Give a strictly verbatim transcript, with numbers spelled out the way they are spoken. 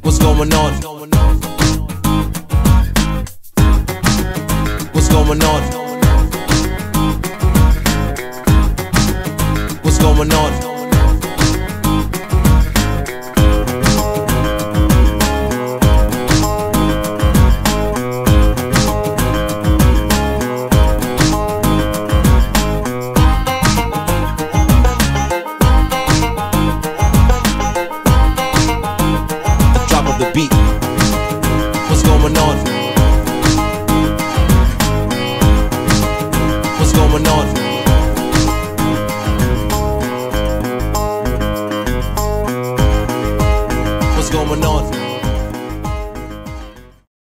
What's going on? What's going on? What's going on? The drop of the beat. What's going on? What's going on? What's going on?